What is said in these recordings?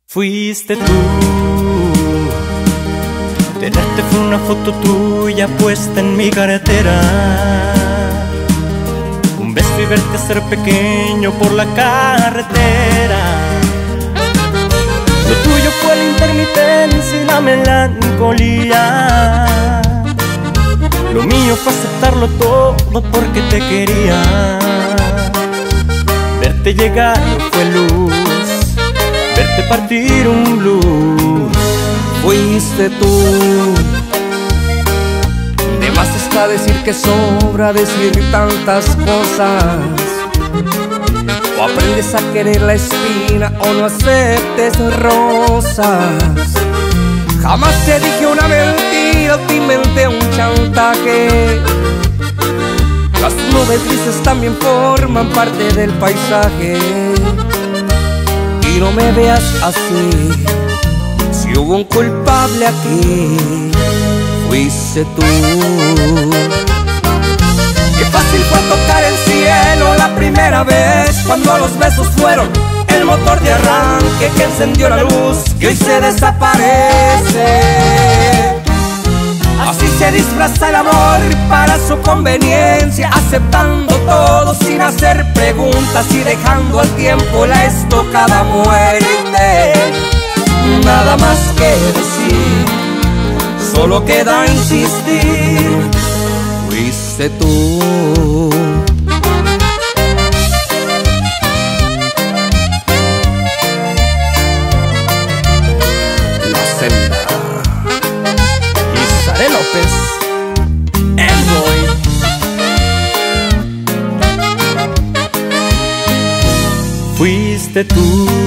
Fuiste tú. Tenerte fue una foto tuya puesta en mi cartera. Un beso y verte ser pequeño por la carretera. Lo tuyo fue la intermitencia y la melancolía. Lo mío fue aceptarlo todo porque te quería. Verte llegar no fue luz, verte partir un blues. Fuiste tú. De más está decir que sobra decir tantas cosas. O aprendes a querer la espina o no aceptes rosas. Jamás te dije una mentira o te inventé un chantaje. Las nubes grises también forman parte del paisaje. Y no me veas así, si hubo un culpable aquí, fuiste tú. Qué fácil fue tocar el cielo la primera vez, cuando los besos fueron el motor de arranque que encendió la luz que hoy se desaparece. Así se disfraza el amor para su conveniencia, aceptando todo sin hacer preguntas y dejando al tiempo la estocada muerte. Nada más que decir, solo queda insistir, fuiste tú. La Celda, Isaré López, Elroy. Fuiste tú.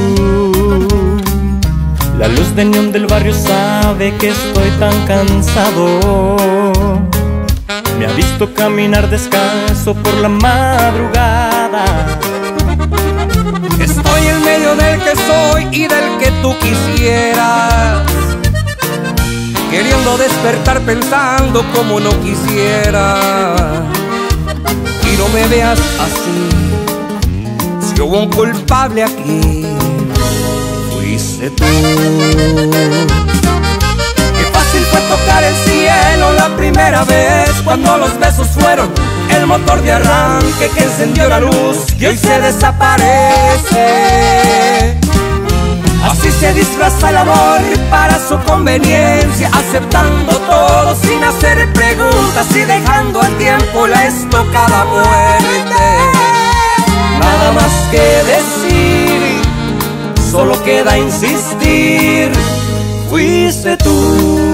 La luz de neón del barrio sabe que estoy tan cansado. Me ha visto caminar descalzo por la madrugada. Estoy en medio del que soy y del que tú quisieras, queriendo despertar pensando como no quisiera. Y no me veas así, si hubo un culpable aquí, fuiste tú. Qué fácil fue tocar el cielo la primera vez, cuando los besos fueron el motor de arranque que encendió la luz y hoy se desaparece. Así se disfraza el amor para su conveniencia, aceptando todo sin hacer preguntas y dejando al tiempo la estocada muerte. Nada más que decir, solo queda insistir, fuiste tú.